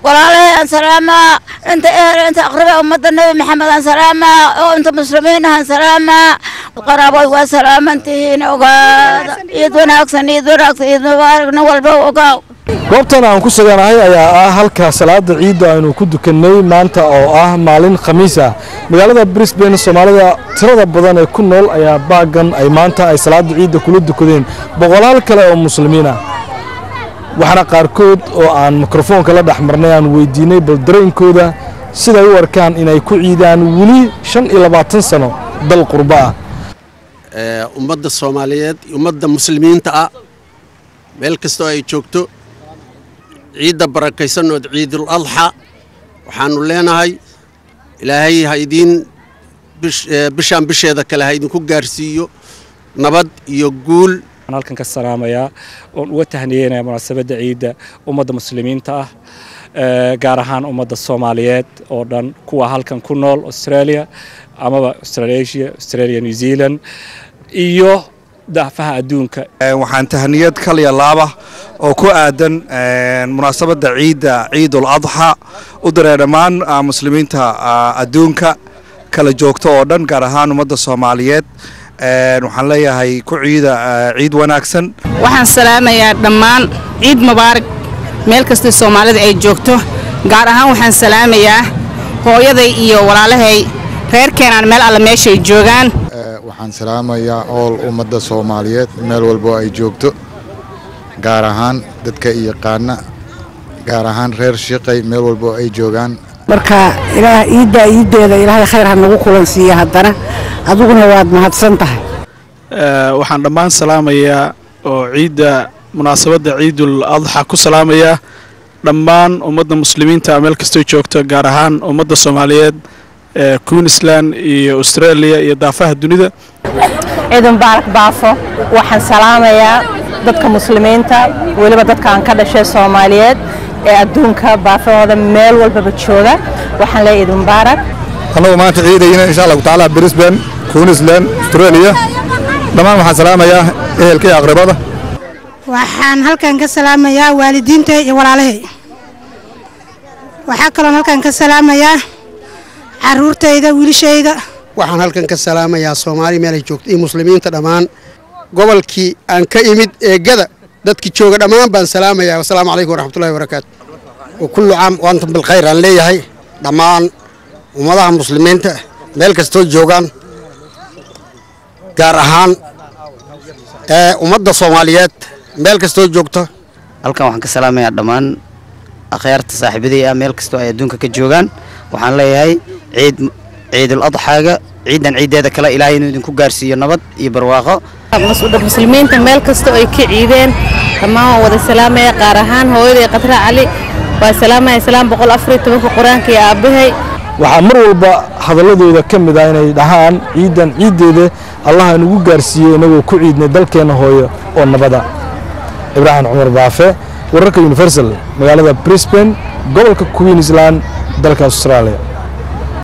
ولا سلامة أنت أقرب أمة النبي محمد سلامة وأنت مسلمين سلامة القرابة وسلامة انتهينا وقال يدون أكسن مبارك نول بوقاو goobtan aan ku suganahay ayaa ah halka salaada ciid aynu ku dukanay maanta oo ah maalin khamiis ah magaalada Brisbane Soomaalida tirada badan ee ku nool ayaa baagan ay maanta ay salaada ciid kula dukadeen boqolaal kale oo muslimiin ah waxana qaarkood oo aan mikrofoonka la dhaxmarnay aan weydiinay bal dareenkooda sida ay u arkaan inay ku ciidaan wali 25 sano dal qurba ah ummadda Soomaaliyeed ummadda muslimiinta ah meel kasto ay joogto ciida barakaysan oo ciidul adha waxaanu leenahay ilaahay ha idin bishaan bisheeda kale ha idin ku gaarsiiyo nabad iyo guul halkan ka salaamaya oo uga tahniyeynaa munaasabada ciida ummadda muslimiinta ah gaar ahaan ummadda Soomaaliyeed oo dhan kuwa halkan ku nool Australia amaba Australia New Zealand iyo daafaha adduunka waxaan tahniyad kaliya laaba oo ku aadan munaasabada ciidul adha u dareemaan muslimiinta adduunka kala joogto oo dhan gaar ahaan ummadda Soomaaliyeed waxaan leeyahay ku ciid wanaagsan waxaan salaamayaa dhammaan ciid mubaarak meel kasta Soomaalida ay joogto gaar ahaan waxaan salaamayaa hooyaday iyo walaalahay reerkeenan meel alla meeshay joogaan waxaan salaamayaa all ummadda Soomaaliyeed meel walba ay joogto gaar ahaan dadka yaqaana gaar ahaan reer Shiiqay meel walba ay joogaan marka ciideeda ilaahay khayr ha nagu kulansiiyo haddana aduguna waad mahadsantahay waxaan dhammaan salaamayaa oo ciida munaasabada ciidul adha ku salaamayaa dhammaan ummadda muslimiinta meel kasta joogto gaar ahaan ummadda Soomaaliyeed Queensland iyo Australia iyo daafaha dunida ciid mubaarak baafo waxaan salaamayaa dadka muslimiinta waliba dadka aan ka dhashay Soomaaliyeed ee adduunka baafahooda meel walba jooga waxaan leeyahay ciid mubaarak anoo maanta ciidayna insha Allah taala Brisbane Queensland Australia dhammaan waxaan salaamayaa ehelkay aqrabada waxaan halkan ka salaamayaa waalidiinta iyo walaalahay waxa kale halkan ka salaamayaa caruurtayda wiilashayda waxaan halkan ka salaamayaa Soomaali meel ay joogto iyo muslimiinta dhamaan gobolkii aan ka imid eegada dadkii jooga dhamaan baan salaamayaa assalaamu alaykum waraxmatullaahi wabarakaatu wa kullu aam wa antum bil khayr aan leeyahay dhamaan ummadaha muslimiinta meel kasto joogan gaar ahaan ummadda Soomaaliyeed meel kasto joogto halkan waxaan ka salaamayaa dhamaan akhyaarta saaxiibadii meel kasto ay adduunka ka joogan waxaan leeyahay ciidul adhaaga ciidan ciideeda kale ilaahay inuu idin ku gaarsiiyo nabad iyo barwaaqo muslimiinta meel kasto ay ka ciideen dhammaan wada salaamaya qaar ahaan hooyaday Qadra Cali waa salaamaya salaam 114 quraanka iyo aabahay waxa mar walba hadaladooda kamid ah inay dhahaan ciidan ciideeda Allah inagu gaarsiiyo inagoo ku ciidnay dalkeena hooyo oo nabada Ibrahim Umar Baafe wararka Universal magaalada Brisbane gobolka Queensland dalka Australia